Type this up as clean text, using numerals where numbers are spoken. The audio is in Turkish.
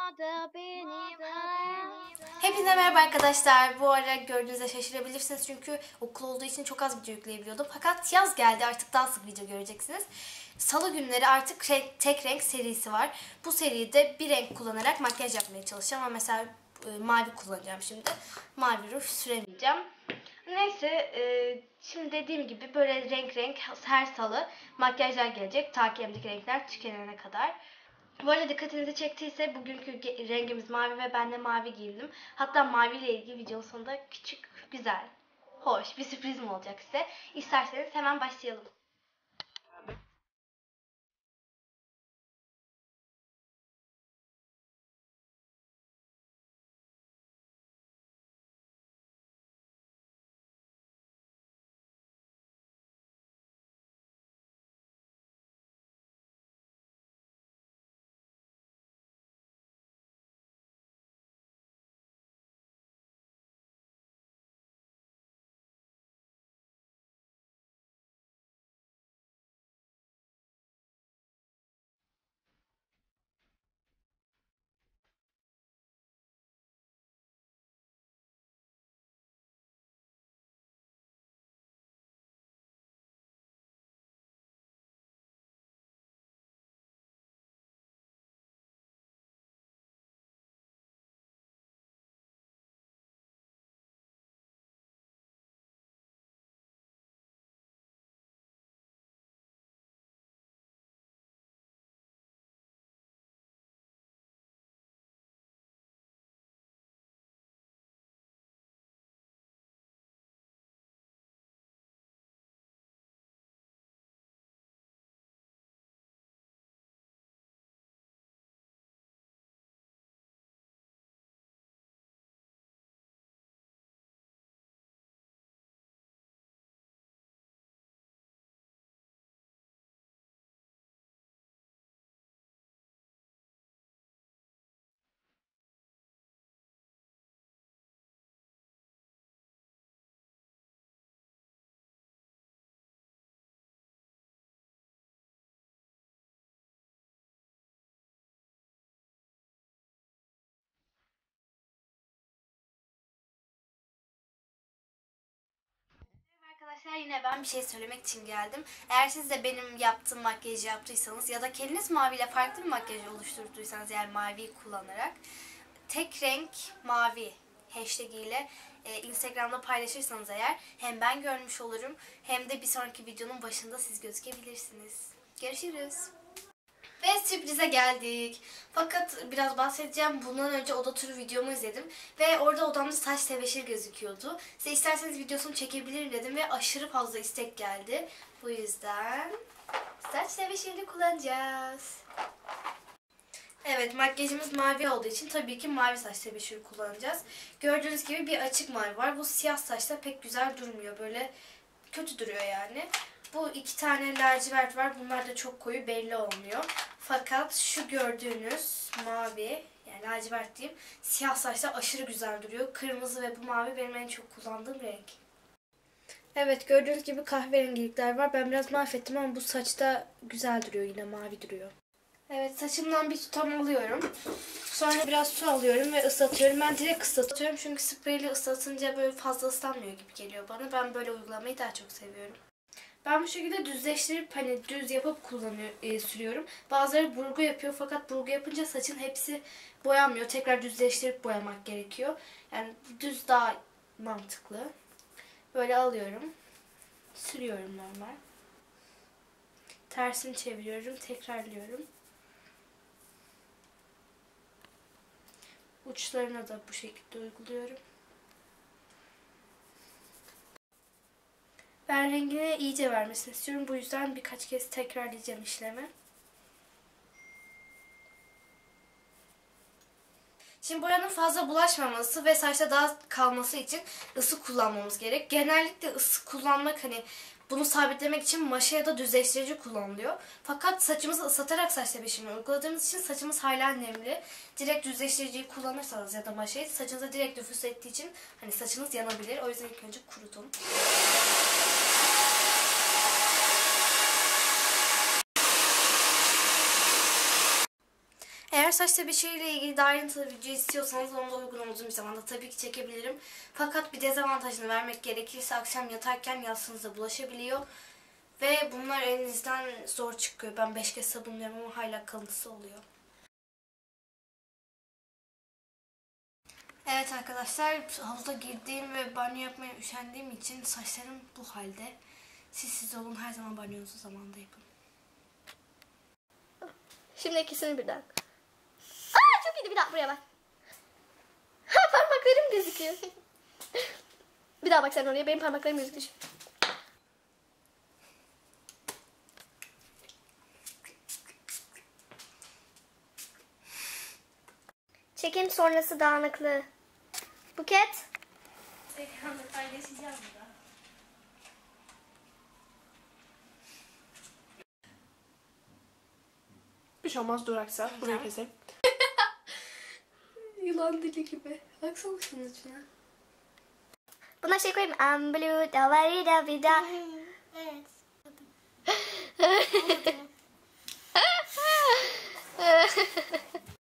Hepinize merhaba arkadaşlar. Bu ara gördüğünüzde şaşırabilirsiniz çünkü okul olduğu için çok az video yükleyebiliyordum. Fakat yaz geldi, artık daha sık video göreceksiniz. Salı günleri artık tek renk serisi var. Bu seride bir renk kullanarak makyaj yapmaya çalışacağım ama mesela mavi kullanacağım şimdi. Mavi ruj süremeyeceğim. Neyse, şimdi dediğim gibi böyle renk her salı makyajlar gelecek. Ta ki elimdeki renkler tükenene kadar. Bu arada dikkatinizi çektiyse bugünkü rengimiz mavi ve ben de mavi giyindim. Hatta maviyle ilgili videonun sonunda küçük, güzel, hoş bir sürprizim olacak size. İsterseniz hemen başlayalım. Arkadaşlar, yine ben bir şey söylemek için geldim. Eğer siz de benim yaptığım makyajı yaptıysanız ya da kendiniz maviyle farklı bir makyaj oluşturduysanız, yani maviyi kullanarak tek renk mavi hashtag ile Instagram'da paylaşırsanız eğer, hem ben görmüş olurum hem de bir sonraki videonun başında siz gözükebilirsiniz. Görüşürüz. Ve sürprize geldik. Fakat biraz bahsedeceğim. Bundan önce oda turu videomu izledim. Ve orada odamda saç tebeşir gözüküyordu. Size isterseniz videosunu çekebilirim dedim ve aşırı fazla istek geldi. Bu yüzden saç tebeşirini kullanacağız. Evet, makyajımız mavi olduğu için tabii ki mavi saç tebeşiri kullanacağız. Gördüğünüz gibi bir açık mavi var. Bu siyah saçta pek güzel durmuyor. Böyle kötü duruyor yani. Bu iki tane lacivert var. Bunlar da çok koyu, belli olmuyor. Fakat şu gördüğünüz mavi, yani lacivert diyeyim, siyah saçta aşırı güzel duruyor. Kırmızı ve bu mavi benim en çok kullandığım renk. Evet, gördüğünüz gibi kahverengilikler var. Ben biraz mahvettim ama bu saçta güzel duruyor, yine mavi duruyor. Evet, saçımdan bir tutam alıyorum. Sonra biraz su alıyorum ve ıslatıyorum. Ben direkt ıslatıyorum çünkü spreyle ıslatınca böyle fazla ıslanmıyor gibi geliyor bana. Ben böyle uygulamayı daha çok seviyorum. Ben bu şekilde düzleştirip hani düz yapıp sürüyorum. Bazıları burgu yapıyor fakat burgu yapınca saçın hepsi boyanmıyor. Tekrar düzleştirip boyamak gerekiyor. Yani düz daha mantıklı. Böyle alıyorum. Sürüyorum normal. Tersini çeviriyorum. Tekrarlıyorum. Uçlarına da bu şekilde uyguluyorum. Ben rengini iyice vermesini istiyorum. Bu yüzden birkaç kez tekrarlayacağım işlemi. Şimdi boyanın fazla bulaşmaması ve saçta daha kalması için ısı kullanmamız gerek. Genellikle ısı kullanmak, hani bunu sabitlemek için maşa ya da düzleştirici kullanılıyor. Fakat saçımızı ıslatarak saç tebeşirini uyguladığımız için saçımız hala nemli. Direkt düzleştiriciyi kullanırsanız ya da maşayı, saçınıza direkt nüfuz ettiği için hani saçınız yanabilir. O yüzden ilk önce kurutun. Eğer Eğer saçta bir şeyle ilgili daha ayrıntılı video istiyorsanız onu da uygun olduğum bir zamanda tabii ki çekebilirim. Fakat bir dezavantajını vermek gerekirse akşam yatarken yastığınıza bulaşabiliyor. Ve bunlar elinizden zor çıkıyor. Ben 5 kez sabunluyorum ama hala kalıntısı oluyor. Evet arkadaşlar, havuza girdiğim ve banyo yapmaya üşendiğim için saçlarım bu halde. Siz olun, her zaman banyonuzu zamanında yapın. Şimdi ikisini birden. Aa çok iyiydi, bir daha buraya bak. Ha parmaklarım gözüküyor. Bir daha bak sen oraya, benim parmaklarım gözüküyor. Çekim sonrası dağınıklığı. Buket. Ekranda paylaşacağım da. Bir şey olmaz, duraksa. Burayı keselim. Yılan dili gibi. Baksana şunun içine. Buna şey koyayım. I'm blue, da va da vida. Evet.